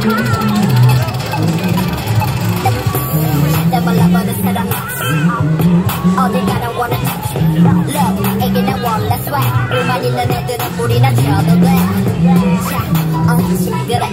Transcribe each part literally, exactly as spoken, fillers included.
몰라보는 사람 어딜 가나 wanna touch me Look 이게 나 one last way 불만 있는 애들은 물이나 쳐도 돼 자, 옳지 그래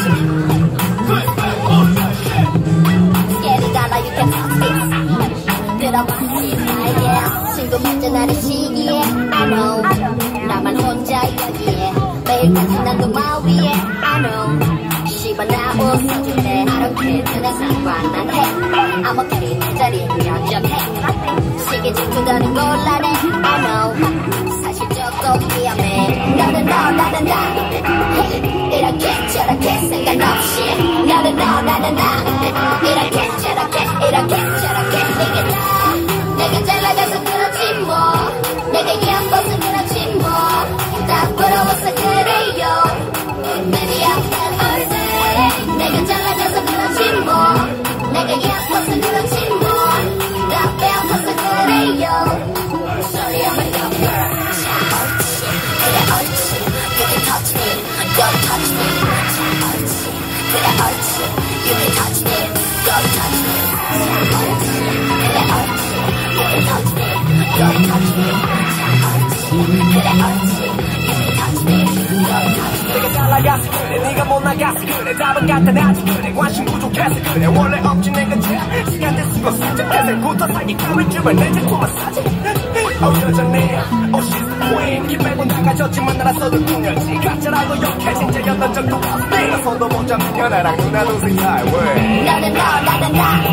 Scary dollar you can touch this 들어봤지 나에게 친구 맺어나는 시기에 I know 나만 혼자 여기에 매일같이 난 도마 위에 I know 씨발 나 웃어줄래 I don't care 그냥 상관 안 해 아무 캐리 내 자리 면접해 시기 질투더는 곤란해 I know 사실 조금 위험해 너는 너 나는 나 이렇게 저렇게 상관없이 너는 너 나는 나 이렇게 저렇게 이렇게 저렇게 이게 나 내가 잘 나가서 그렇지 뭐 내가 예뻐서 그렇지 뭐다 부러워서 그래요 Baby I'm bad all day 내가 잘 나가서 그렇지 뭐 내가 예뻐서 그렇지 뭐다 배워서 그래요 Sorry I'm a young girl 자 옳지 그래 옳지 You can touch me Don't touch me 자 옳지 그래 옳지 You can touch me Don't touch me 자 옳지 그래 옳지 You can touch me Don't touch me 자 옳지 그래 옳지 You can touch me Don't touch me 내가 잘 나가서 그래 네가 못 나가서 그래 답은 간단하지 그래 관심 부족해서 그래 원래 없지 내가 제 시간 됐으고 사자 태생부터 사기감을 주면 내 제품만 사지 Oh 여전해 Oh she's the queen 이 빼고 나가졌지만 나라서도 궁혈지 가짜라고 욕해 진짜였던 적도 없어 내가 손도 못 잡는 연애랑 누나 동생 사이 너는 너 나는 나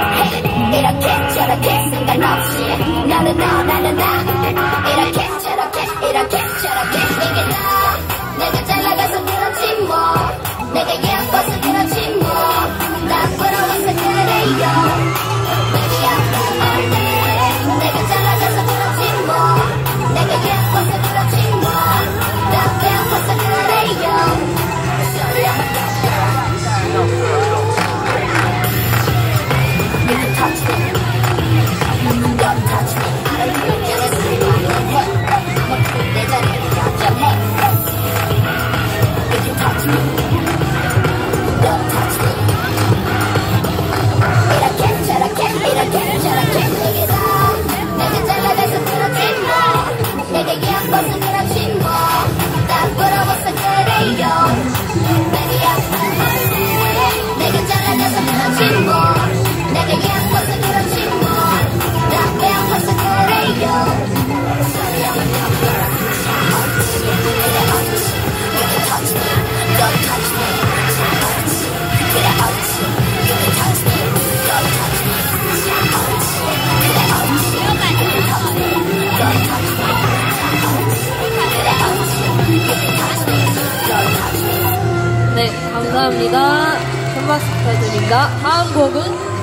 이렇게 저렇게 상관없이 너는 너 나는 나 이렇게 저렇게 이렇게 저렇게 이게 나 내가 잘 나가서 그렇지 뭐 내가 예뻐서 그렇지 뭐나 부러워서 그래요 Baby I'm bad all day 내가 잘 나가서 그렇지 뭐 내가 예뻐서 그렇지 뭐나 배워서 그래요 Sorry I'm a young girl You can touch me Don't touch me I don't care 그냥 상관은 해 뭐 내 자리를 면접해 You can touch me Don't touch me 이렇게 저렇게 이렇게 저렇게 이게 다 내가 잘 나가서 그렇지 뭐 내가 예뻐서 그렇지 뭐다 부러워서 그래요 Baby I'm bad all day 내가 잘 나가서 그렇지 뭐 내가 예뻐서 그렇지 뭐다 배워서 그래요 Sorry I'm a young girl 자 옳지 그래 옳지 You can touch me Don't touch me 자 옳지 그래 옳지 You can touch me Don't touch me 자 옳지 그래 옳지 You can touch me Don't touch me 자 옳지 그래 옳지 You can touch me Don't touch me 네, 감사합니다. 캔버스 스타일입니다. 다음 곡은